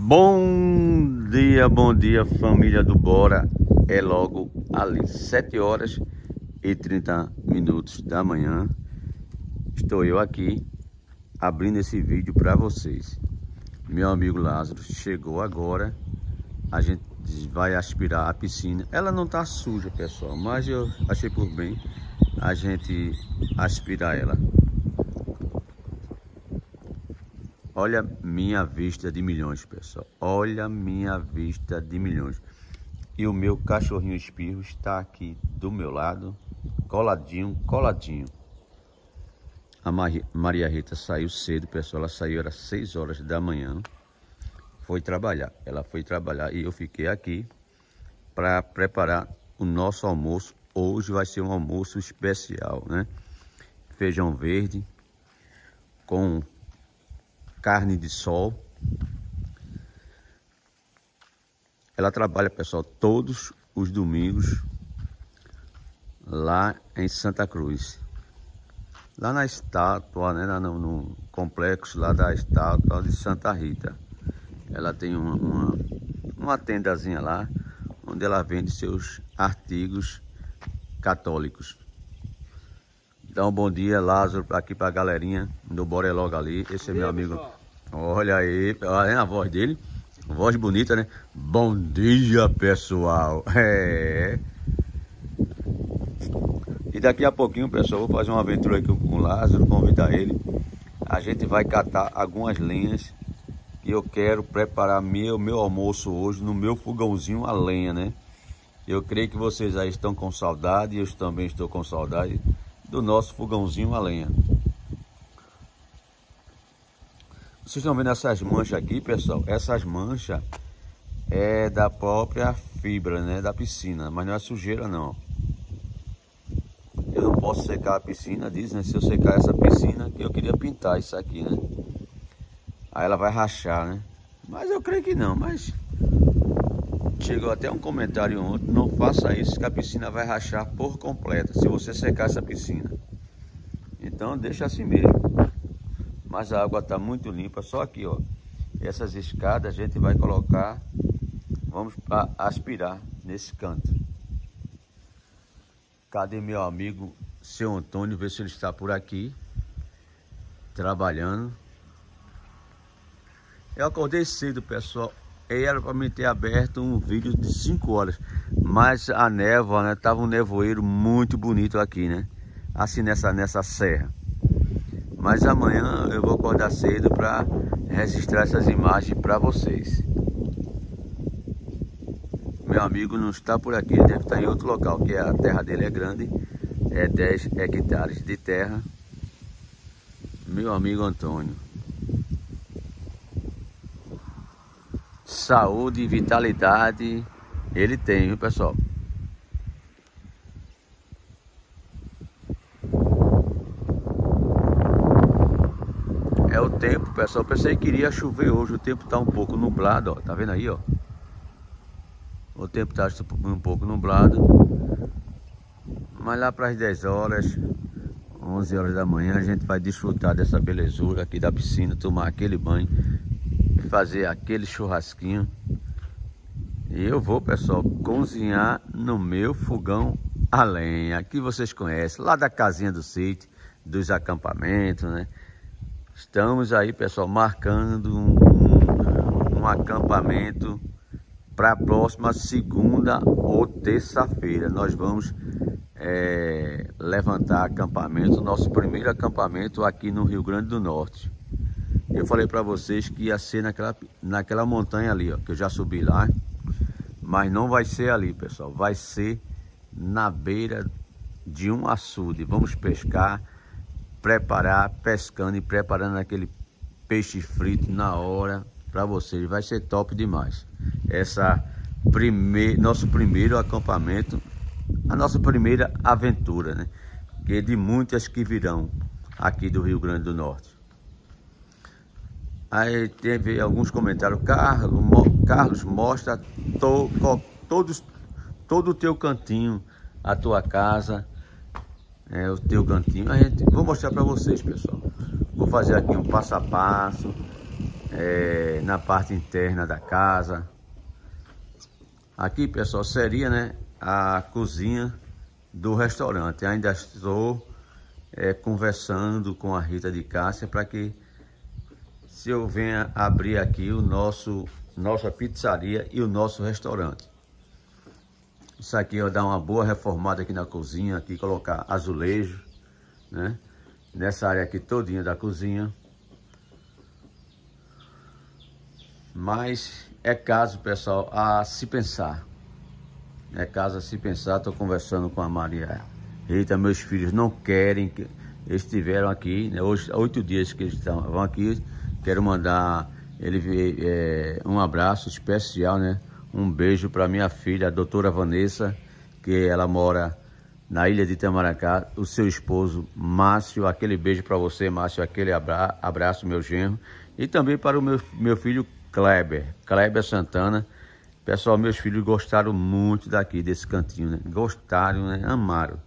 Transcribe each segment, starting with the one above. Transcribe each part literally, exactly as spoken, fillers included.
Bom dia, bom dia, família do Bora. É logo ali, sete horas e trinta minutos da manhã. Estou eu aqui abrindo esse vídeo para vocês. Meu amigo Lázaro chegou agora. A gente vai aspirar a piscina. Ela não tá suja, pessoal, mas eu achei por bem a gente aspirar ela. Olha minha vista de milhões, pessoal. Olha minha vista de milhões. E o meu cachorrinho Espirro está aqui do meu lado, coladinho, coladinho. A Maria Rita saiu cedo, pessoal. Ela saiu às seis horas da manhã. Foi trabalhar. Ela foi trabalhar e eu fiquei aqui para preparar o nosso almoço. Hoje vai ser um almoço especial, né? Feijão verde com carne de sol. Ela trabalha, pessoal, todos os domingos lá em Santa Cruz, lá na estátua, né, no, no complexo lá da estátua de Santa Rita. Ela tem uma, uma, uma tendazinha lá onde ela vende seus artigos católicos. Então, bom dia, Lázaro, aqui pra galerinha do Bora é logo ali. Esse é meu amigo. Olha aí, olha a voz dele. Voz bonita, né? Bom dia, pessoal. É. E daqui a pouquinho, pessoal, vou fazer uma aventura aqui com o Lázaro, convidar ele. A gente vai catar algumas lenhas que eu quero preparar meu, meu almoço hoje no meu fogãozinho a lenha, né? Eu creio que vocês aí estão com saudade, eu também estou com saudade do nosso fogãozinho a lenha. Vocês estão vendo essas manchas aqui, pessoal? Essas manchas é da própria fibra, né, da piscina, mas não é sujeira não. Eu não posso secar a piscina, diz, né? Se eu secar essa piscina, que eu queria pintar isso aqui, né? Aí ela vai rachar, né? Mas eu creio que não, mas chegou até um comentário ontem: não faça isso que a piscina vai rachar por completa se você secar essa piscina. Então deixa assim mesmo. Mas a água está muito limpa, só aqui, ó. Essas escadas a gente vai colocar, vamos aspirar nesse canto. Cadê meu amigo seu Antônio? Ver se ele está por aqui trabalhando. Eu acordei cedo, pessoal. Era para me ter aberto um vídeo de cinco horas, mas a névoa, né? Tava um nevoeiro muito bonito aqui, né? Assim nessa, nessa serra. Mas amanhã eu vou acordar cedo para registrar essas imagens para vocês. Meu amigo não está por aqui, ele deve estar em outro local, que a terra dele é grande, é dez hectares de terra. Meu amigo Antônio. Saúde e vitalidade ele tem, viu, pessoal? É o tempo, pessoal. Eu pensei que iria chover hoje. O tempo tá um pouco nublado, ó. Tá vendo aí, ó? O tempo tá um pouco nublado. Mas lá para as dez horas, onze horas da manhã, a gente vai desfrutar dessa belezura aqui da piscina, tomar aquele banho, fazer aquele churrasquinho. E eu vou, pessoal, cozinhar no meu fogão a lenha, que vocês conhecem, lá da casinha do sítio, dos acampamentos, né? Estamos aí, pessoal, marcando um, um, um acampamento para a próxima segunda ou terça-feira. Nós vamos é, levantar acampamento, nosso primeiro acampamento aqui no Rio Grande do Norte. Eu falei para vocês que ia ser naquela, naquela montanha ali, ó, que eu já subi lá. Mas não vai ser ali, pessoal. Vai ser na beira de um açude. Vamos pescar, preparar, pescando e preparando aquele peixe frito na hora para vocês. Vai ser top demais. Essa primeir, nosso primeiro acampamento, a nossa primeira aventura, né? Que é de muitas que virão aqui do Rio Grande do Norte. Aí teve alguns comentários: Carlos, Carlos mostra to, todos, todo o teu cantinho, a tua casa, é, o teu cantinho. A gente, vou mostrar para vocês, pessoal. Vou fazer aqui um passo a passo é, na parte interna da casa. Aqui, pessoal, seria, né, a cozinha do restaurante. Ainda estou é, conversando com a Rita de Cássia para que, se eu venha abrir aqui o nosso nossa pizzaria e o nosso restaurante. Isso aqui eu dar uma boa reformada aqui na cozinha, aqui colocar azulejo, né? Nessa área aqui todinha da cozinha. Mas é caso, pessoal, a se pensar. É caso a se pensar. Estou conversando com a Maria Rita. Meus filhos não querem que eles estiveram aqui, né? Hoje, oito dias que eles estão aqui. Quero mandar ele é, um abraço especial, né? Um beijo para minha filha, a doutora Vanessa, que ela mora na ilha de Itamaracá. O seu esposo, Márcio, aquele beijo para você, Márcio, aquele abra abraço, meu genro. E também para o meu, meu filho Kleber, Kleber Santana. Pessoal, meus filhos gostaram muito daqui, desse cantinho, né? Gostaram, né? Amaram.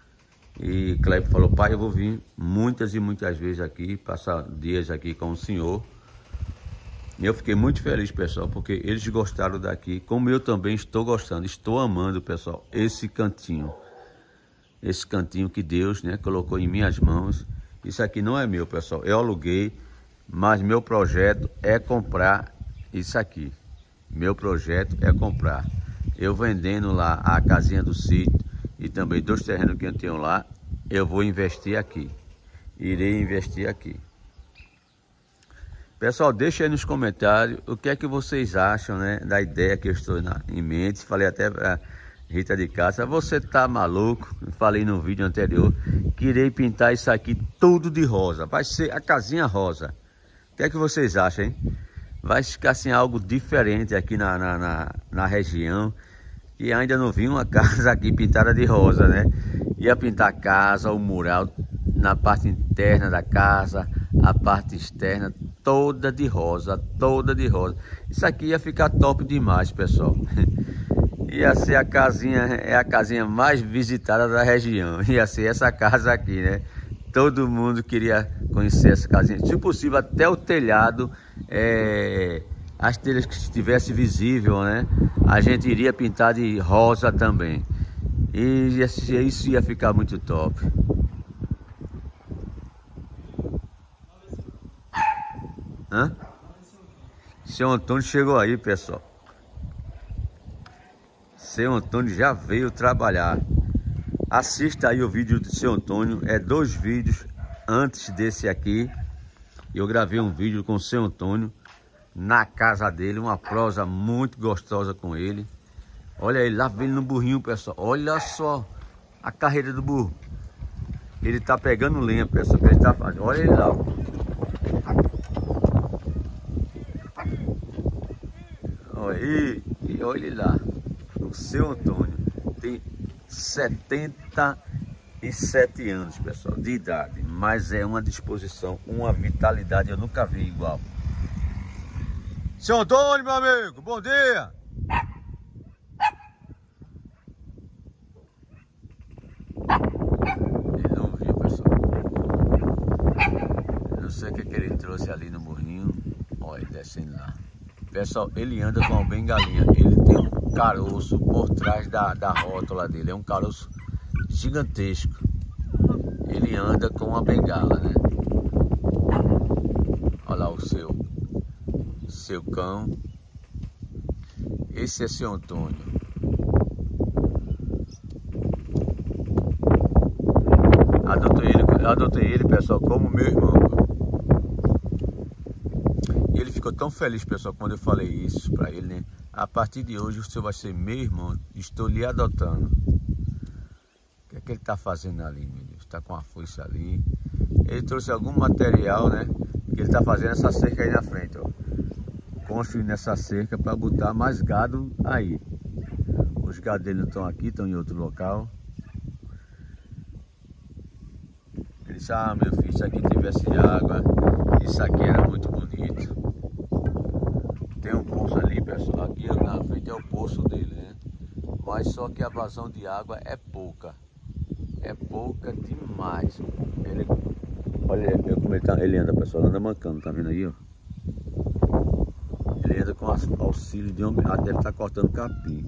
E Kleber falou, pai, eu vou vir muitas e muitas vezes aqui, passar dias aqui com o senhor. E eu fiquei muito feliz, pessoal, porque eles gostaram daqui, como eu também estou gostando, estou amando, pessoal, esse cantinho. Esse cantinho que Deus, né, colocou em minhas mãos. Isso aqui não é meu, pessoal, eu aluguei, mas meu projeto é comprar isso aqui. Meu projeto é comprar. Eu vendendo lá a casinha do sítio e também dois terrenos que eu tenho lá, eu vou investir aqui. Irei investir aqui. Pessoal, deixa aí nos comentários o que é que vocês acham, né, da ideia que eu estou na, em mente. Falei até para Rita de Cássia, você tá maluco? Falei no vídeo anterior que irei pintar isso aqui tudo de rosa. Vai ser a casinha rosa. O que é que vocês acham, hein? Vai ficar assim algo diferente aqui na, na, na, na região. E ainda não vi uma casa aqui pintada de rosa, né? Ia pintar a casa, o mural na parte interna da casa, a parte externa, toda de rosa, toda de rosa. Isso aqui ia ficar top demais, pessoal. Ia ser a casinha, é a casinha mais visitada da região. Ia ser essa casa aqui, né? Todo mundo queria conhecer essa casinha. Se possível, até o telhado, é, as telhas que estivesse visível, né? A gente iria pintar de rosa também. E isso ia ficar muito top. Hã? Seu Antônio chegou aí, pessoal. Seu Antônio já veio trabalhar. Assista aí o vídeo do seu Antônio. É dois vídeos antes desse aqui. Eu gravei um vídeo com o seu Antônio na casa dele. Uma prosa muito gostosa com ele. Olha ele lá, vendo no burrinho, pessoal. Olha só a carreira do burro. Ele tá pegando lenha, pessoal. Que ele tá fazendo. Olha ele lá. E, e olhe lá, o seu Antônio tem setenta e sete anos, pessoal, de idade, mas é uma disposição, uma vitalidade, eu nunca vi igual. Seu Antônio, meu amigo, bom dia! Ele não viu, pessoal. Eu não sei o que, que ele trouxe ali no burrinho. Olha, descendo lá. Pessoal, ele anda com uma bengalinha. Ele tem um caroço por trás da, da rótula dele. É um caroço gigantesco. Ele anda com uma bengala, né? Olha lá o seu, seu cão. Esse é seu Antônio. Adotei ele, adotei ele, pessoal, como meu irmão. Ele ficou tão feliz, pessoal, quando eu falei isso pra ele, né? A partir de hoje o senhor vai ser meu irmão, estou lhe adotando. O que é que ele tá fazendo ali, meu Deus? Tá com a foice ali. Ele trouxe algum material, né? Que ele tá fazendo essa cerca aí na frente, ó. Construindo essa cerca para botar mais gado aí. Os gados dele não estão aqui, estão em outro local. Ele disse, ah, meu filho, se aqui tivesse água, isso aqui era muito bonito. Tem um poço ali, pessoal, aqui na frente é o poço dele, né? Mas só que a vazão de água é pouca. É pouca demais. Ele, olha como ele, tá, ele anda, pessoal, anda mancando, tá vendo aí, ó? fazenda com auxílio de homem. Até ele tá cortando capim.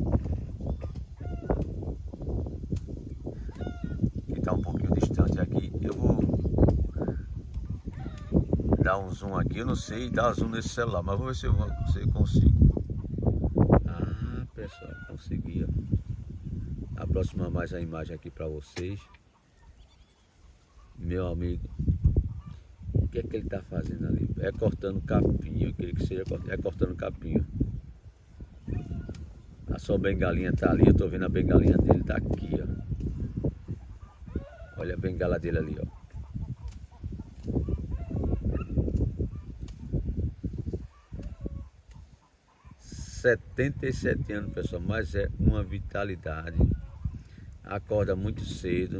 Que tá um pouquinho distante aqui. Eu vou dar um zoom aqui. Eu não sei dar zoom nesse celular, mas vou ver se eu, se eu consigo. Ah, pessoal, consegui, ó. Aproximar mais a imagem aqui para vocês. Meu amigo, o que é que ele tá fazendo ali? É cortando capim, eu queria que seja é cortando capim. A sua bengalinha tá ali, eu tô vendo a bengalinha dele, tá aqui, ó. Olha a bengala dele ali, ó. setenta e sete anos, pessoal, mas é uma vitalidade. Acorda muito cedo.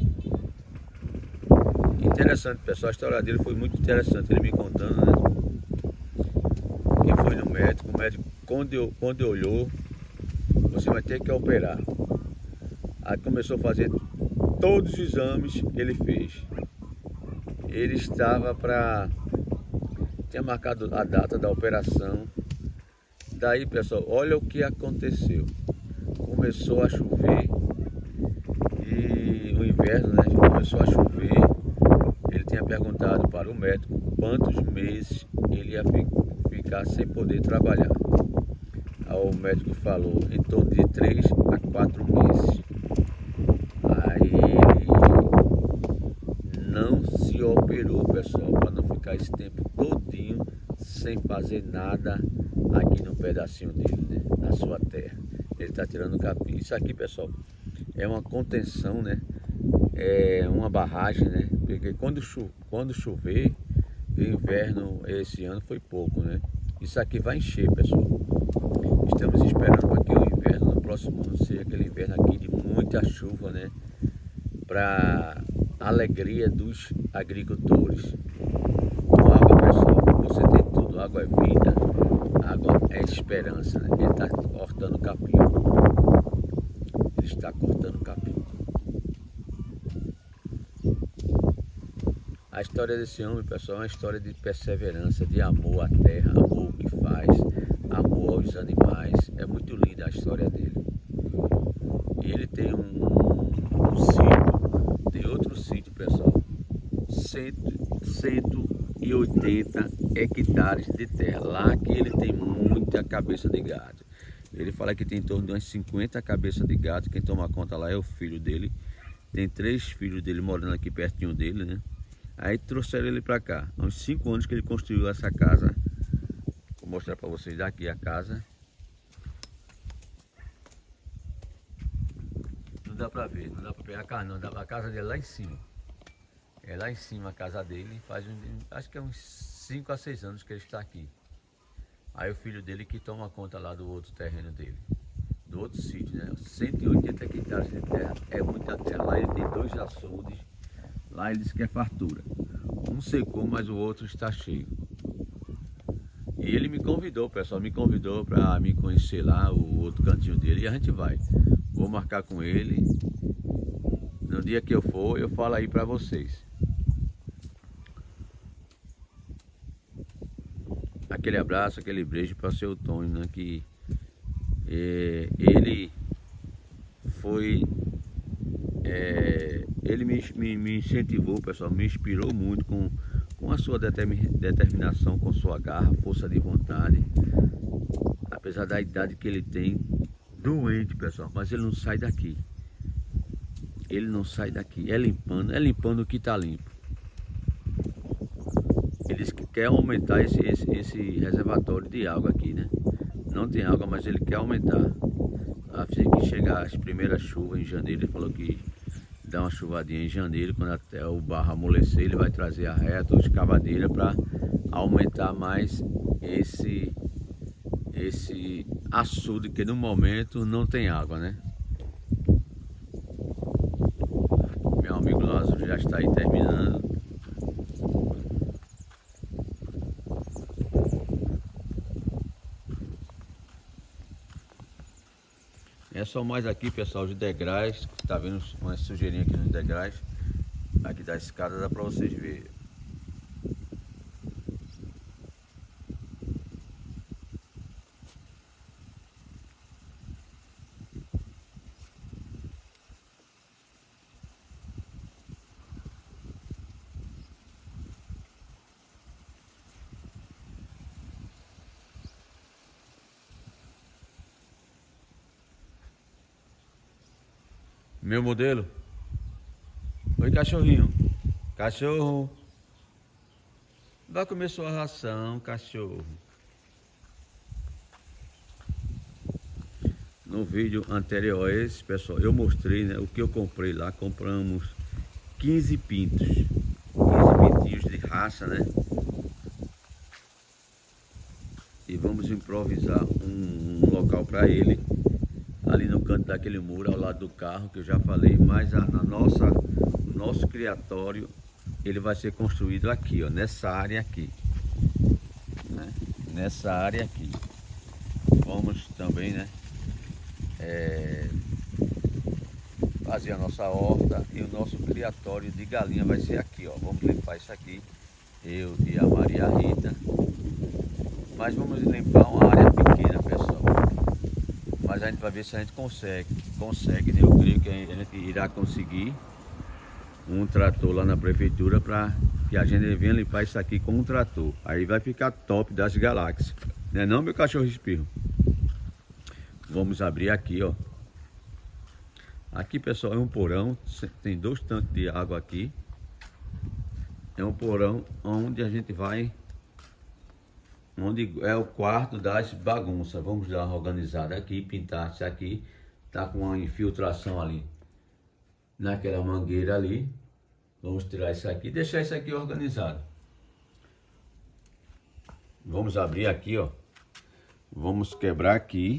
Interessante, pessoal, a história dele foi muito interessante, ele me contando, né? Que foi no médico, o médico, quando, eu, quando eu olhou, você vai ter que operar. Aí começou a fazer todos os exames que ele fez. Ele estava para... tinha marcado a data da operação. Daí, pessoal, olha o que aconteceu. Começou a chover e o inverno, né? Começou a chover. Ele tinha perguntado para o médico quantos meses ele ia ficar sem poder trabalhar. Aí o médico falou em torno de três a quatro meses. Aí ele não se operou, pessoal, para não ficar esse tempo todinho sem fazer nada aqui no pedacinho dele, né? Na sua terra. Ele está tirando o capim. Isso aqui, pessoal, é uma contenção, né? É uma barragem, né? Porque quando, cho quando chover, o inverno esse ano foi pouco, né? Isso aqui vai encher, pessoal. Estamos esperando aqui o inverno no próximo ano seja aquele inverno aqui de muita chuva, né? Para alegria dos agricultores. Com água, pessoal, você tem tudo. Água é vida, água é esperança, né? Ele está cortando capim. Ele está cortando capim. A história desse homem, pessoal, é uma história de perseverança, de amor à terra, amor ao que faz, amor aos animais. É muito linda a história dele. E ele tem um, um sítio, tem outro sítio, pessoal, cento e oitenta hectares de terra. Lá que ele tem muita cabeça de gado. Ele fala que tem em torno de umas cinquenta cabeças de gado. Quem toma conta lá é o filho dele. Tem três filhos dele morando aqui pertinho dele, né? Aí trouxeram ele pra cá. Há uns cinco anos que ele construiu essa casa. Vou mostrar pra vocês daqui a casa. Não dá pra ver, não dá pra pegar a casa não. Dá pra casa dele lá em cima. É lá em cima a casa dele. Faz um, acho que é uns cinco a seis anos que ele está aqui. Aí o filho dele que toma conta lá do outro terreno dele. Do outro sítio, né? cento e oitenta hectares de terra. É muita terra. Lá ele tem dois açudes. Lá ele disse que é fartura. Um secou, mas o outro está cheio. E ele me convidou, pessoal, me convidou para me conhecer lá, o outro cantinho dele. E a gente vai. Vou marcar com ele. No dia que eu for, eu falo aí para vocês. Aquele abraço, aquele beijo para o seu Tony, né? Que é, ele foi... É, ele me, me, me incentivou, pessoal, me inspirou muito com, com a sua determinação, com sua garra, força de vontade. Apesar da idade que ele tem, doente, pessoal, mas ele não sai daqui. Ele não sai daqui, é limpando, é limpando o que está limpo. Ele diz que quer aumentar esse, esse, esse reservatório de água aqui, né? Não tem água, mas ele quer aumentar. Assim que chegar as primeiras chuvas em janeiro, ele falou que dá uma chuvadinha em janeiro, quando até o barro amolecer, ele vai trazer a reta ou escavadeira para aumentar mais esse, esse açude, que no momento não tem água, né? Meu amigo Lázaro já está aí terminando. É só mais aqui, pessoal, os degraus. Tá vendo uma sujeirinha aqui nos degraus. Aqui da escada dá pra vocês verem. Meu modelo. Oi, cachorrinho. Cachorro. Vai comer sua ração, cachorro. No vídeo anterior a esse, pessoal, eu mostrei, né, o que eu comprei lá. Compramos quinze pintos. quinze pintinhos de raça, né? E vamos improvisar um, um local para ele ali no canto daquele muro ao lado do carro, que eu já falei. Mas a, a nossa, o nosso criatório, ele vai ser construído aqui, ó, nessa área aqui, né? Nessa área aqui. Vamos também, né, é, fazer a nossa horta, e o nosso criatório de galinha vai ser aqui, ó. Vamos limpar isso aqui, eu e a Maria Rita. Mas vamos limpar uma área pequena, pessoal. Mas a gente vai ver se a gente consegue. Consegue, né? Eu creio que a gente irá conseguir um trator lá na prefeitura para que a gente venha limpar isso aqui com um trator. Aí vai ficar top das galáxias. Não é não, meu cachorro espirro? Vamos abrir aqui, ó. Aqui, pessoal, é um porão. Tem dois tanques de água aqui. É um porão onde a gente vai... Onde é o quarto das bagunças. Vamos dar uma organizada aqui, pintar isso aqui. Tá com uma infiltração ali naquela mangueira ali. Vamos tirar isso aqui, deixar isso aqui organizado. Vamos abrir aqui, ó. Vamos quebrar aqui.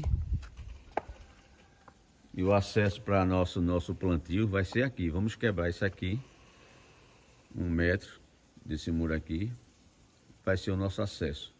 E o acesso para nosso nosso plantio vai ser aqui. Vamos quebrar isso aqui. Um metro desse muro aqui vai ser o nosso acesso.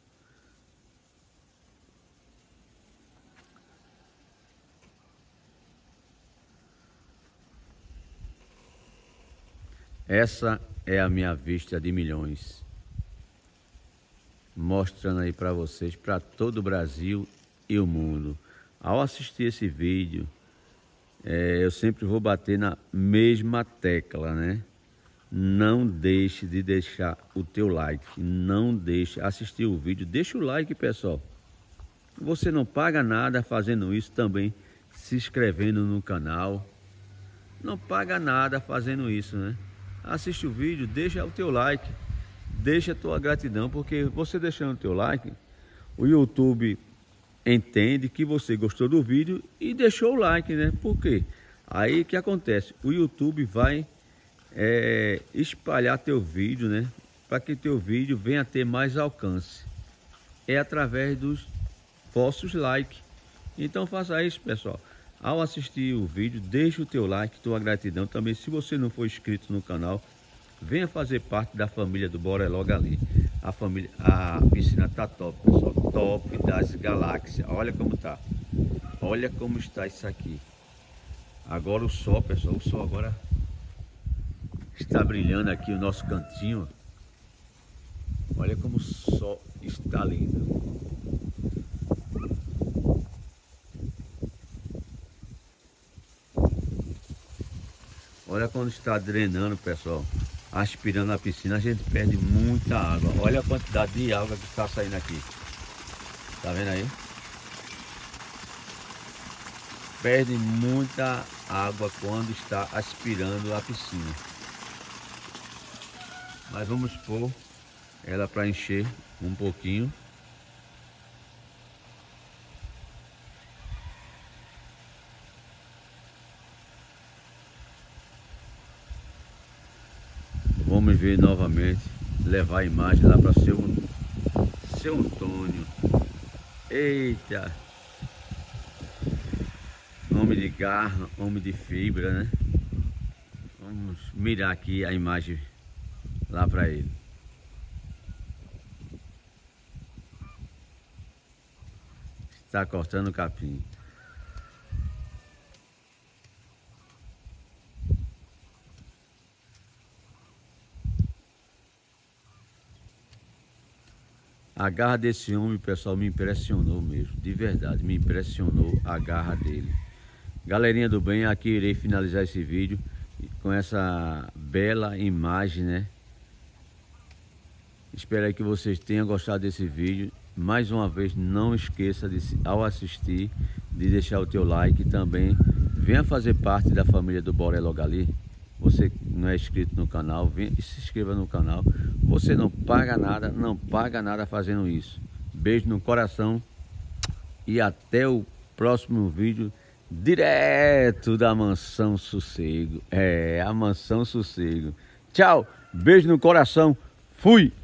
Essa é a minha vista de milhões, mostrando aí para vocês, para todo o Brasil e o mundo. Ao assistir esse vídeo, é, eu sempre vou bater na mesma tecla, né? Não deixe de deixar o teu like, não deixe assistir o vídeo, deixa o like, pessoal. Você não paga nada fazendo isso também, se inscrevendo no canal. Não paga nada fazendo isso, né? Assiste o vídeo, deixa o teu like, deixa a tua gratidão, porque você deixando o teu like, o YouTube entende que você gostou do vídeo e deixou o like, né? Por quê? Aí o que acontece? O YouTube vai é, espalhar teu vídeo, né? Para que teu vídeo venha a ter mais alcance. É através dos vossos likes. Então faça isso, pessoal. Ao assistir o vídeo, deixa o teu like, tua gratidão. Também, se você não for inscrito no canal, venha fazer parte da família do Bora Logo Ali. A família, a piscina tá top, pessoal. Top das galáxias. Olha como tá. Olha como está isso aqui. Agora o sol, pessoal. O sol agora está brilhando aqui o nosso cantinho. Olha como o sol está lindo. Olha quando está drenando, pessoal, aspirando a piscina, a gente perde muita água. Olha a quantidade de água que está saindo aqui. Tá vendo aí? Perde muita água quando está aspirando a piscina. Mas vamos pôr ela para encher um pouquinho. Vamos ver novamente, levar a imagem lá para seu, seu Antônio. Eita! Homem de garra, homem de fibra, né? Vamos mirar aqui a imagem lá para ele. Está cortando o capim. A garra desse homem, pessoal, me impressionou mesmo, de verdade, me impressionou a garra dele. Galerinha do bem, aqui irei finalizar esse vídeo com essa bela imagem, né? Espero aí que vocês tenham gostado desse vídeo. Mais uma vez, não esqueça de, ao assistir, de deixar o teu like e também venha fazer parte da família do Boré logo ali. Você não é inscrito no canal, venha e se inscreva no canal. Você não paga nada, não paga nada fazendo isso. Beijo no coração e até o próximo vídeo, direto da Mansão Sossego. É, a Mansão Sossego. Tchau, beijo no coração, fui!